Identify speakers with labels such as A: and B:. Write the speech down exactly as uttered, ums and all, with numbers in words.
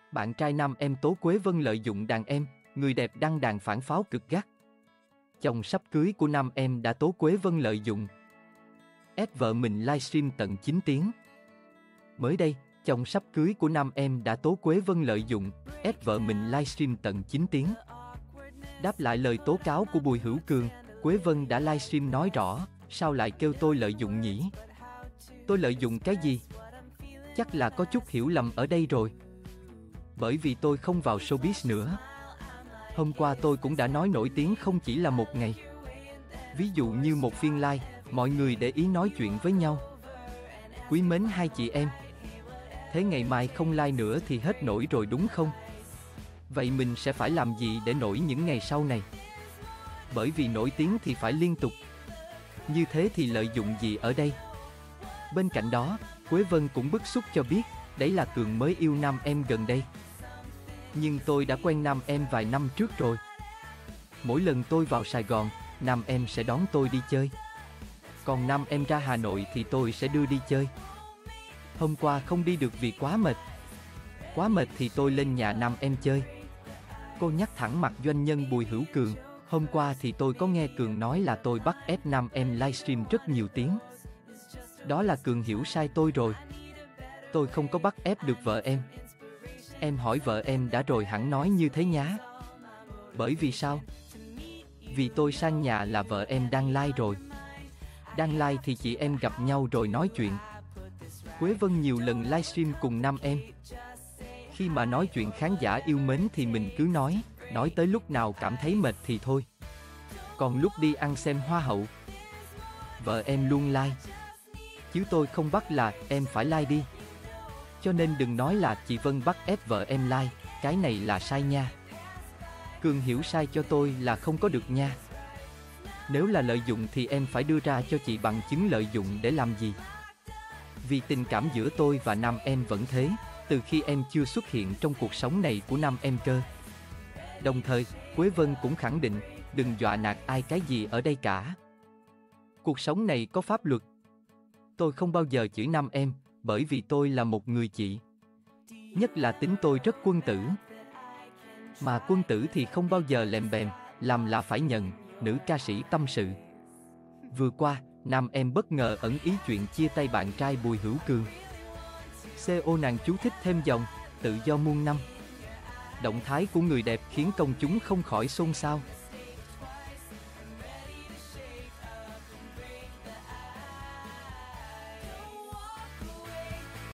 A: Bạn trai nam em Tố Quế Vân lợi dụng đàn em, người đẹp đăng đàn phản pháo cực gắt. Chồng sắp cưới của nam em đã Tố Quế Vân lợi dụng ép vợ mình livestream tận chín tiếng. Mới đây, chồng sắp cưới của nam em đã Tố Quế Vân lợi dụng ép vợ mình livestream tận chín tiếng. Đáp lại lời tố cáo của Bùi Hữu Cường, Quế Vân đã livestream nói rõ, sao lại kêu tôi lợi dụng nhỉ? Tôi lợi dụng cái gì? Chắc là có chút hiểu lầm ở đây rồi. Bởi vì tôi không vào showbiz nữa. Hôm qua tôi cũng đã nói nổi tiếng không chỉ là một ngày. Ví dụ như một phiên live, mọi người để ý nói chuyện với nhau. Quý mến hai chị em. Thế ngày mai không live nữa thì hết nổi rồi đúng không? Vậy mình sẽ phải làm gì để nổi những ngày sau này? Bởi vì nổi tiếng thì phải liên tục. Như thế thì lợi dụng gì ở đây? Bên cạnh đó, Quế Vân cũng bức xúc cho biết, đấy là Cường mới yêu nam em gần đây. Nhưng tôi đã quen nam em vài năm trước rồi. Mỗi lần tôi vào Sài Gòn, nam em sẽ đón tôi đi chơi. Còn nam em ra Hà Nội thì tôi sẽ đưa đi chơi. Hôm qua không đi được vì quá mệt. Quá mệt thì tôi lên nhà nam em chơi. Cô nhắc thẳng mặt doanh nhân Bùi Hữu Cường, hôm qua thì tôi có nghe Cường nói là tôi bắt ép nam em livestream rất nhiều tiếng. Đó là Cường hiểu sai tôi rồi. Tôi không có bắt ép được vợ em. Em hỏi vợ em đã rồi hẳn nói như thế nhá. Bởi vì sao? Vì tôi sang nhà là vợ em đang live rồi. Đang live thì chị em gặp nhau rồi nói chuyện. Quế Vân nhiều lần livestream cùng nam em. Khi mà nói chuyện khán giả yêu mến thì mình cứ nói, nói tới lúc nào cảm thấy mệt thì thôi. Còn lúc đi ăn xem hoa hậu, vợ em luôn like. Chứ tôi không bắt là em phải like đi. Cho nên đừng nói là chị Vân bắt ép vợ em like, cái này là sai nha. Cường hiểu sai cho tôi là không có được nha. Nếu là lợi dụng thì em phải đưa ra cho chị bằng chứng lợi dụng để làm gì. Vì tình cảm giữa tôi và nam em vẫn thế, từ khi em chưa xuất hiện trong cuộc sống này của nam em cơ. Đồng thời, Quế Vân cũng khẳng định, đừng dọa nạt ai cái gì ở đây cả. Cuộc sống này có pháp luật. Tôi không bao giờ chửi nam em, bởi vì tôi là một người chị. Nhất là tính tôi rất quân tử. Mà quân tử thì không bao giờ lèm bèm, làm là phải nhận, nữ ca sĩ tâm sự. Vừa qua, nam em bất ngờ ẩn ý chuyện chia tay bạn trai Bùi Hữu Cường. xê ô nàng chú thích thêm dòng, tự do muôn năm. Động thái của người đẹp khiến công chúng không khỏi xôn xao.